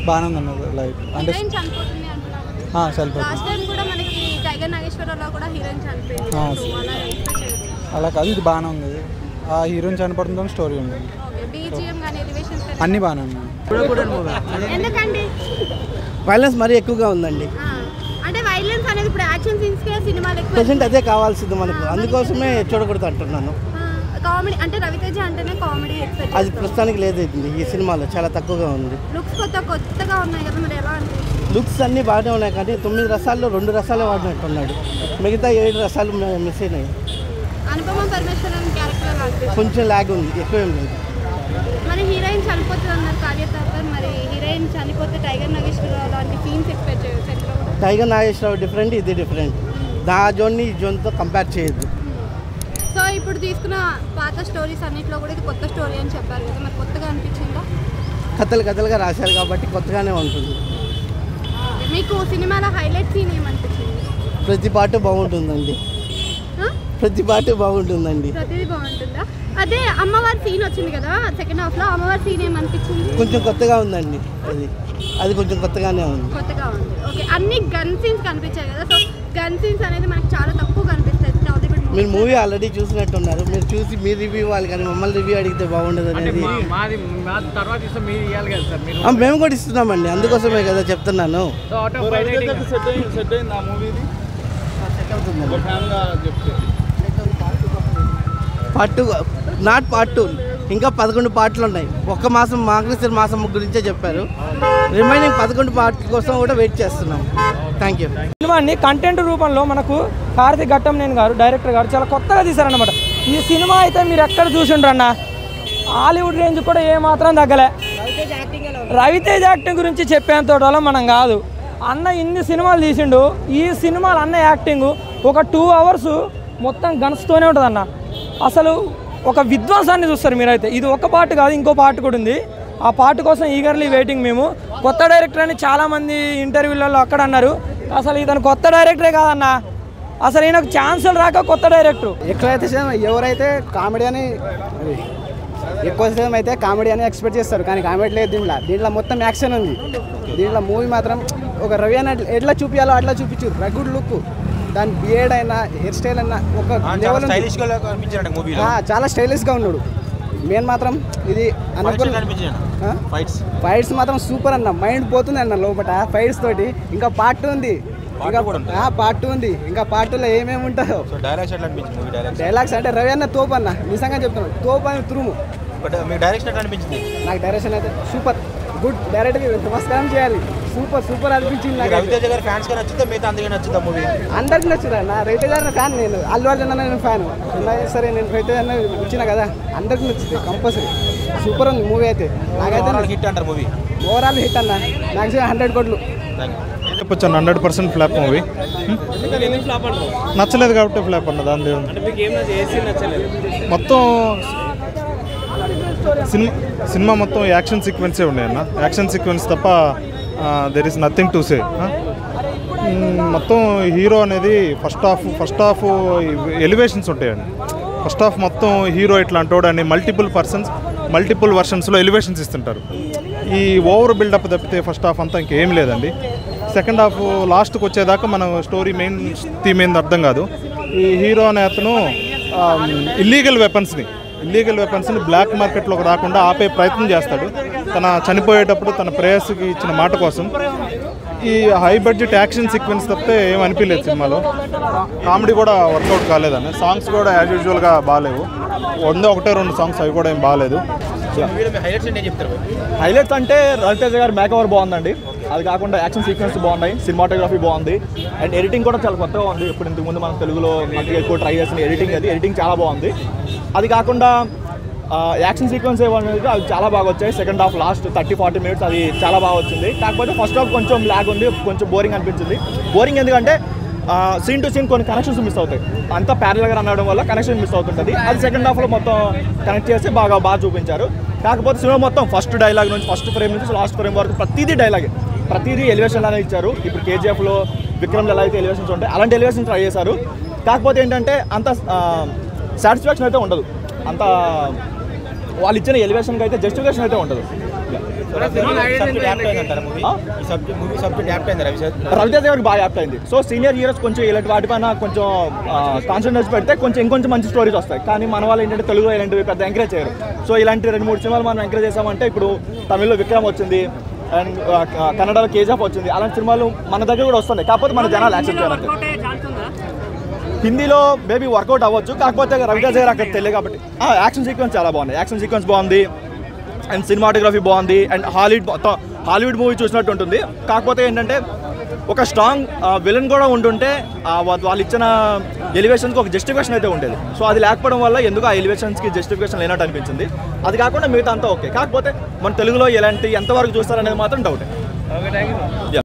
బాగానే ఉందన్న లైక్ అంటే అలా కాదు, ఇది బాగానే ఉంది. ఆ హీరోయిన్ చనిపోవడంతో స్టోరీ ఉంది, అన్నీ బాగానే ఉన్నాయి. వైలెన్స్ మరీ ఎక్కువగా ఉందండి. ప్రెసెంట్ అదే కావాల్సింది మనకు, అందుకోసమే చూడకూడదు అంటున్నాను. కామెడీ అంటే రవితేజ అంటేనే కామెడీ ఎక్స్పెక్ట్ అది ప్రస్తుతానికి లేదు ఈ సినిమాలో, చాలా తక్కువగా ఉంది. లుక్స్ కొత్తగా ఉన్నాయి కదా, మరి ఎలా అనిపిస్తుంది? లుక్స్ అన్నీ బాగానే ఉన్నాయి కానీ 9 రసాల్లో 2 రసాలే వాడినట్టున్నాడు, మిగతా 7 రసాలు మిస్ అయినాయి. అనుపమ పరమేశ్వరన్ క్యారెక్టర్ కొంచెం లాగ్ ఉంది, ఎక్కువేం లేదు. మరి హీరోయిన్ చనిపోతుంది అన్నారు కార్యకర్తలు, మరి హీరోయిన్ చనిపోతే టైగర్ నాగేశ్వరరావు లాంటి సీన్స్ ఎక్స్పెక్ట్ చేయొచ్చు. టైగర్ నాగేశ్వరరావు డిఫరెంట్, ఇది డిఫరెంట్, ఆ జోన్ని ఈ జోన్తో కంపేర్ చేయొద్దు. సో ఇప్పుడు తీసుకున్న పాత స్టోరీస్ అన్నింటిలో కూడా ఇది కొత్త స్టోరీ అని చెప్పారు కదా, మరి కొత్తగా అనిపించిందా? కథలుగా రాశారు కాబట్టి కొత్తగానే ఉంటుంది. మీకు సినిమాలో హైలైట్ సీన్ ఏమనిపించింది? ప్రతి పాట బాగుంటుందండి, ప్రతిదీ బాగుంటుందా? అదే అమ్మవారి సీన్ వచ్చింది కదా సెకండ్ హాఫ్ లో, అమ్మవారి సీన్ ఏమనిపించింది? కొంచెం కొత్తగా ఉందండి, అది కొంచెం కొత్తగా ఉంది. ఓకే, అన్ని గన్ సీన్స్ కనిపించాయి కదా, సో గన్ సీన్స్ అనేది మనకు చాలా తక్కువ కనిపిస్తుంది. మీరు మూవీ ఆల్రెడీ చూసినట్టున్నారు, మీరు చూసి మీరు రివ్యూ ఇవ్వాలి కానీ మమ్మల్ని రివ్యూ అడిగితే బాగుండదు అనేది. మేము కూడా ఇస్తున్నామండి, అందుకోసమే కదా చెప్తున్నాను. పార్ట్ 2 నాట్ పార్ట్ 2, ఇంకా 11 పార్ట్లు ఉన్నాయి. ఒక్క మాసం మార్గశిర మాసం గురించే చెప్పారు, రిమైనింగ్ 11 పార్ట్ల కోసం కూడా వెయిట్ చేస్తున్నాం. Thank you. సినిమాని కంటెంట్ రూపంలో మనకు కార్తీక్ ఘట్టంనేని గారు డైరెక్టర్ గారు చాలా కొత్తగా తీశారన్నమాట. ఈ సినిమా అయితే మీరు ఎక్కడ చూసిండ్రన్న, హాలీవుడ్ రేంజ్ కూడా ఏమాత్రం తగ్గలే. రవితేజ యాక్టింగ్ గురించి చెప్పేంతోటలో మనం కాదు, అన్న ఇన్ని సినిమాలు తీసిండు. ఈ సినిమాలు అన్న యాక్టింగ్ ఒక 2 hours మొత్తం గన్స్తోనే ఉంటుంది అన్న. అసలు ఒక విధ్వంసాన్ని చూస్తారు మీరైతే. ఇది ఒక పార్ట్ కాదు, ఇంకో పార్ట్ కూడా ఉంది. ఆ పార్ట్ కోసం ఈగర్లీ వెయిటింగ్ మేము. కొత్త డైరెక్టర్ అని చాలామంది ఇంటర్వ్యూలలో అక్కడ అన్నారు, అసలు ఇతను కొత్త డైరెక్టరే కాదన్న, అసలు ఈయనకు ఛాన్సులు రాక కొత్త డైరెక్టర్. ఎక్కువైతే ఎవరైతే కామెడీ అని ఎక్కువ సేపు అయితే కామెడీ అని ఎక్స్పెక్ట్ చేస్తారు, కానీ కామెడీ లేదు దీంట్లో మొత్తం యాక్షన్ ఉంది. దీంట్లో మూవీ మాత్రం ఒక రవి అని ఎట్లా చూపించాలో అట్లా చూపించారు. రగుడ్ లుక్, దాని బియర్డ్ అయినా హెయిర్ స్టైల్ అయినా ఒక లెవెల్, చాలా స్టైలిష్గా ఉన్నాడు. మెయిన్ మాత్రం ఇది ఫైట్స్ మాత్రం సూపర్ అన్న, మైండ్ పోతుంది అన్న లోపల ఫైట్స్ తోటి. ఇంకా పార్ట్ 2 ఉంది, ఇంకా పార్ట్ 2లో ఏమేమి ఉంటుందో. డైలాగ్స్ అంటే రవి అన్న తోపు అన్న, నిజంగా చెప్తున్నాను, తోపు అని తురుము. నాకు డైరెక్షన్ అయితే సూపర్ గుడ్, డైరెక్ట్గా నమస్కారం చేయాలి. సూపర్ అనిపించింది నాకు. అందరికి నచ్చుదా నా రవితేజ గారి ఫ్యాన్, నేను అల్లు అర్జున్ అన్న నేను ఫ్యాన్. సరే నేను రవితేజ అన్న ఇచ్చిన కదా, అందరికి నచ్చుతుంది కంపల్సరీ. సూపర్ ఉంది మూవీ అయితే. నాకైతే హిట్ అంటారు మూవీ, ఓవరాల్ హిట్ అన్న, మ్యాక్సిమం 100 కోట్లు చెప్పొచ్చు. 100% ఫ్లాప్ మూవీ. నచ్చలేదు కాబట్టి ఫ్లాప్ అన్న, దాని మొత్తం సినిమా మొత్తం యాక్షన్ సీక్వెన్సే ఉన్నాయన్న. యాక్షన్ సీక్వెన్స్ తప్ప there is nothing to say. మొత్తం హీరో అనేది ఫస్ట్ హాఫ్ ఎలివేషన్స్ ఉంటాయండి. ఫస్ట్ హాఫ్ మొత్తం హీరో ఇట్లా అంటాడు అని మల్టిపుల్ వర్షన్స్లో ఎలివేషన్స్ ఇస్తుంటారు. ఈ ఓవర్ బిల్డప్ తప్పితే ఫస్ట్ హాఫ్ అంతా ఇంకేం లేదండి. సెకండ్ హాఫ్ లాస్ట్కి వచ్చేదాకా మన స్టోరీ మెయిన్ థీమ్ ఏంది అర్థం కాదు. ఈ హీరో అనే అతను ఇల్లీగల్ వెపన్స్ని బ్లాక్ మార్కెట్లోకి రాకుండా ఆపే ప్రయత్నం చేస్తాడు. తన చనిపోయేటప్పుడు తన ప్రేయస్కి ఇచ్చిన మాట కోసం. ఈ హై బడ్జెట్ యాక్షన్ సీక్వెన్స్ తప్పితే ఏం అనిపించలేదు సినిమాలో. కామెడీ కూడా వర్కౌట్ కాలేదని. సాంగ్స్ కూడా యాజ్ యూజువల్గా బాగాలేవు. 1-2 సాంగ్స్ అవి కూడా ఏం బాగాలేదు. హైలైట్స్ అంటే రవితేజ గారి మేకవర్ బాగుందండి, అది కాకుండా యాక్షన్ సీక్వెన్స్ బాగున్నాయి, సినిమాటోగ్రఫీ బాగుంది, అండ్ ఎడిటింగ్ కూడా చాలా కొత్తగా ఉంది. ఇప్పుడు ఇంతకుముందు మనం తెలుగులో మంచిగా ఎక్కువ ట్రై చేసిన ఎడిటింగ్ చాలా బాగుంది. అది కాకుండా యాక్షన్ సీక్వెన్స్ ఏమనేది అది చాలా బాగా వచ్చాయి. సెకండ్ హాఫ్ లాస్ట్ 30-40 minutes అది చాలా బాగా వచ్చింది. కాకపోతే ఫస్ట్ హాఫ్ కొంచెం లాగ్ ఉంది, కొంచెం బోరింగ్ అనిపించింది. బోరింగ్ ఎందుకంటే సీన్ టు సీన్ కొన్ని కనెక్షన్స్ మిస్ అవుతాయి, అంతా ప్యారల్గా రన్ అవ్వడం వల్ల కనెక్షన్ మిస్ అవుతుంటుంది. అది సెకండ్ హాఫ్లో మొత్తం కనెక్ట్ చేసి బాగా చూపించారు. కాకపోతే సినిమా మొత్తం ఫస్ట్ డైలాగ్ నుంచి ఫస్ట్ ఫ్రేమ్ నుంచి లాస్ట్ ఫ్రేమ్ వరకు ప్రతిదీ ఎలివేషన్ లానే ఇచ్చారు. ఇప్పుడు కేజీఎఫ్లో విక్రమ్లో ఎలా అయితే ఎలివేషన్స్ ఉంటాయి అలాంటి ఎలివేషన్స్ ట్రై చేశారు. కాకపోతే ఏంటంటే అంత సాటిస్ఫాక్షన్ అయితే ఉండదు, అంత వాళ్ళు ఇచ్చిన ఎలివేషన్కి అయితే జస్టిఫికేషన్ అయితే ఉండదు. రవితేజ గారికి బాగా యాప్ట్ అయింది. సో సీనియర్ హీరోస్ కొంచెం ఇలాంటి వాటిపైన కొంచెం కాన్సన్ట్రేట్ పెడితే కొంచెం ఇంకొంచెం మంచి స్టోరీస్ వస్తాయి. కానీ మన వాళ్ళు ఏంటంటే తెలుగులో ఇలాంటివి పెద్ద ఎంకరేజ్ చేయరు. సో ఇలాంటి 2-3 సినిమాలు మనం ఎంకరేజ్ చేసామంటే ఇప్పుడు తమిళ్లో విక్రమ్ వచ్చింది అండ్ కన్నడలో కేజీఎఫ్ వచ్చింది. అలాంటి సినిమాలు మన దగ్గర కూడా వస్తున్నాయి. కాకపోతే మన జనాలు యాక్సెప్ట్ చేయాలంటే. హిందీలో మేబీ వర్కౌట్ అవ్వచ్చు, కాకపోతే రవితేజ గారు అక్కడ తెలియదు కాబట్టి. యాక్షన్ సీక్వెన్స్ చాలా బాగుంది, యాక్షన్ సీక్వెన్స్ బాగుంది అండ్ సినిమాటోగ్రఫీ బాగుంది అండ్ హాలీవుడ్ మూవీ చూసినట్టు ఉంటుంది. కాకపోతే ఏంటంటే ఒక స్ట్రాంగ్ విలన్ కూడా ఉంటుంటే వాళ్ళు ఇచ్చిన ఎలివేషన్స్కి ఒక జస్టిఫికేషన్ అయితే ఉండేది. సో అది లేకపోవడం వల్ల ఎందుకు ఆ ఎలివేషన్స్కి జస్టిఫికేషన్ లేనట్టు అనిపించింది. అది కాకుండా మిగతా అంతా ఓకే. కాకపోతే మన తెలుగులో ఎంతవరకు చూస్తారనేది మాత్రం డౌటే.